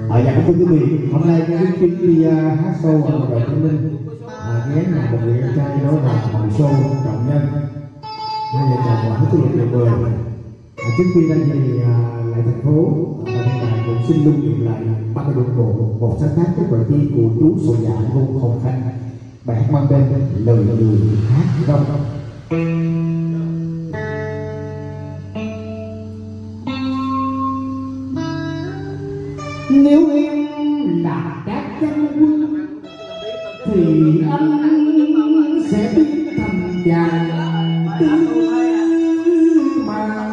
Dạ thưa quý vị, hôm nay cái chuyến đi hát show ở Hội Đồng Tây Ninh ghé nhà một người em trai đó là Hồng Show Trọng Nhân, hai vợ chồng hết tuổi tuyệt vời. Trước khi ra về lại thành phố, ban nhạc cũng xin lưu niệm lại ba cái đoạn bộ một sáng tác các bài thi của chú Sổ Dạ Ngô Hồng Khanh, bài hát mang tên Lời Người Hát Rong. Nếu em là các chân quân thì anh sẽ biến thành chàng tư mà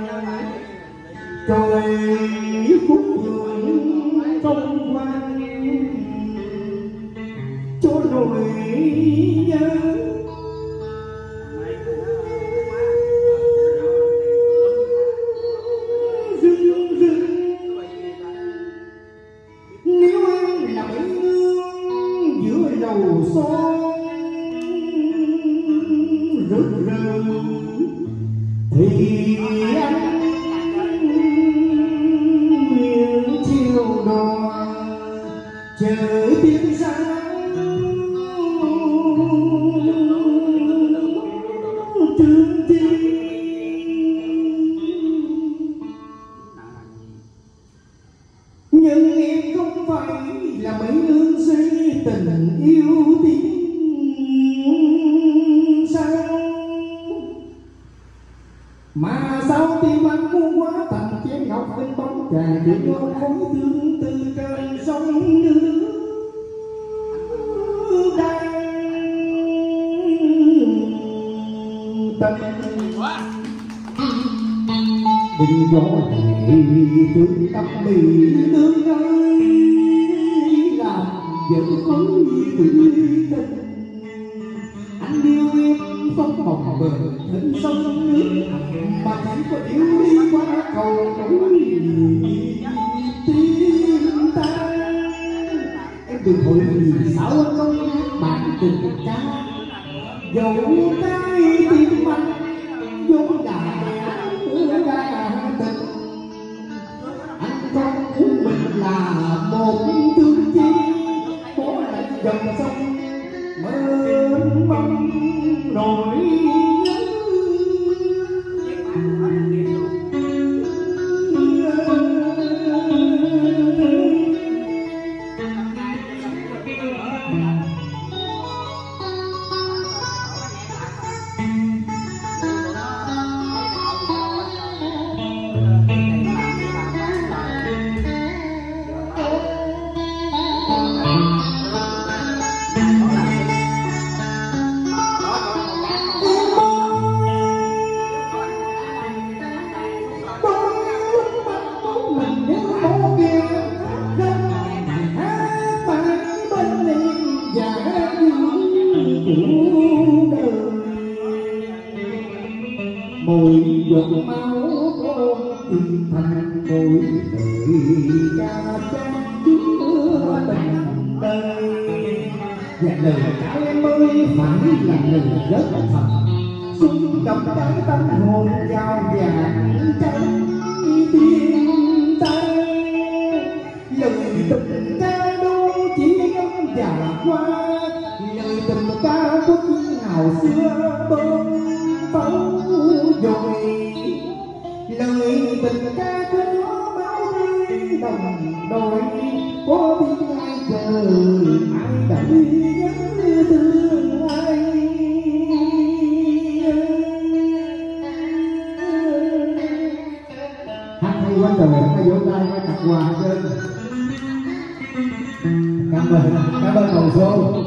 trời phúc hưởng công quan cho nỗi nhớ. Nếu em là bể nương giữa đầu son rực rỡ thì anh nguyện chiều đò chờ tiếng sáng tương chi. Nhưng em không phải là mấy nương dây tình yêu tiếng sao, mà sao tim anh muốn quá thành chén ngọc bên bóng trà để ngon khói thương từ trời sông nước đang tận đừng gió thì thương tâm bị nương ơi làm giận khối tủi tình. Anh yêu em không mộng bờ thịnh sông nước mà chỉ có yêu đi qua cầu nối tim ta. Em đừng hỏi vì sao anh không hát bạn tình ca, dẫu cái tim anh vốn là đa tình. Anh không muốn mình là một thương chi có lại dòng sông mênh mông nỗi nhớ. Mùi giọt máu của tim thành mùi đời ca trang chứa tình đời. Và lời ca em ơi phải là lời rất thật, xung động trái tâm hồn vào vàng trái tim ta. Lời tình ca đâu chỉ ngắm và qua, lời tình ca có tiếng nào xưa bơm pháo dồi. Lời tình ca của máu rơi đồng đội, có biết ai chờ ai đợi nhớ thương ai. Hát hay quá trời, hãy vỗ tay hãy tặng quà trên. Cảm ơn Hồng Show.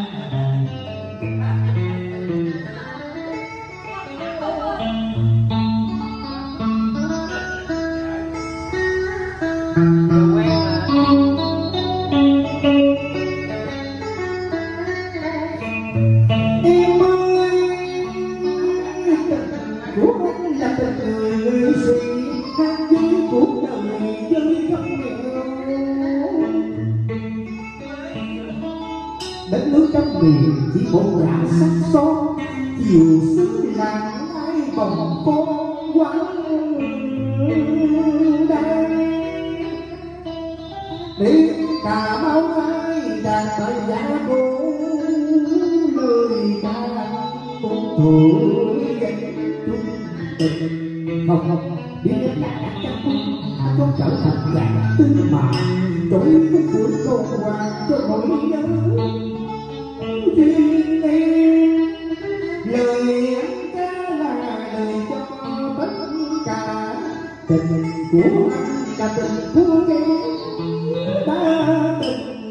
Đất nước trong miền chỉ một rạng sắc son, chiều xứ làng ai vòng con quán đây. đi Cà Mau ai đàn bài giá cô lời ca cũng thổi gây chung tình không biết là chắc có trở thành dạng tư mà trỗi phút buổi cô qua cho nỗi nhớ duyên em lời anh ca là lời cho tất cả tình của anh là tình của em đã từng